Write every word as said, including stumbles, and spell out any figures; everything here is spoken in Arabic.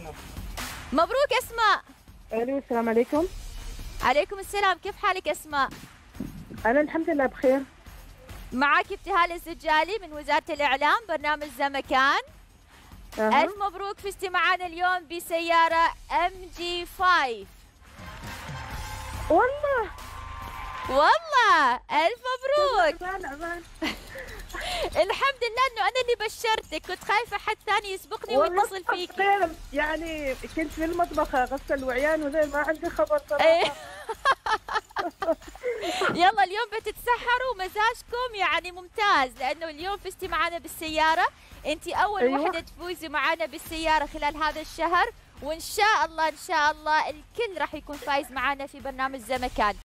مبروك اسماء. الو السلام عليكم. عليكم السلام، كيف حالك اسماء؟ انا الحمد لله بخير. معك ابتهال الزجالي من وزارة الإعلام برنامج زمكان. أه. ألف مبروك فزتي معنا اليوم بسيارة ام جي خمسة. والله والله ألف مبروك. أمان أمان. الحمد لله إنه أنا اللي بشرتك، كنت خايفة حد ثاني يسبقني ويتصل فيك. يعني كنت في المطبخ أغسل وعيان وزي ما عندي خبر صراحة. إيه. يلا اليوم بتتسحروا ومزاجكم يعني ممتاز، لأنه اليوم فزتي معنا بالسيارة. أنت أول أيوة. وحدة تفوزي معنا بالسيارة خلال هذا الشهر، وإن شاء الله إن شاء الله الكل راح يكون فايز معنا في برنامج زمكان.